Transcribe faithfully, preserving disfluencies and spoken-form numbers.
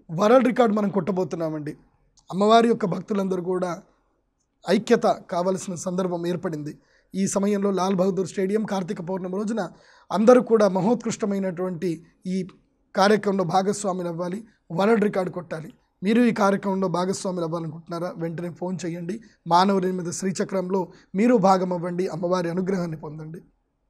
World record మనం కొట్టబోతున్నామండి. అమ్మవారి యొక్క భక్తులందరూ కూడా ఐక్యత కావాల్సిన సందర్భం ఏర్పడింది. ఈ సమయంలో లాల్ బహదూర్ స్టేడియం కార్తీక పౌర్ణమి రోజున అందరూ కూడా మహోత్కృష్టమైనటువంటి ఈ కార్యక్రమంలో భాగస్వాములు అవ్వాలి, వరల్డ్ రికార్డు కొట్టాలి. మీరు ఈ కార్యక్రమంలో భాగస్వాములు అవ్వాలనుకుంటున్నారా? వెంటనే ఫోన్ చేయండి. మానవ నిర్మిత శ్రీచక్రంలో మీరు భాగం అవ్వండి, అమ్మవారి అనుగ్రహాన్ని పొందండి.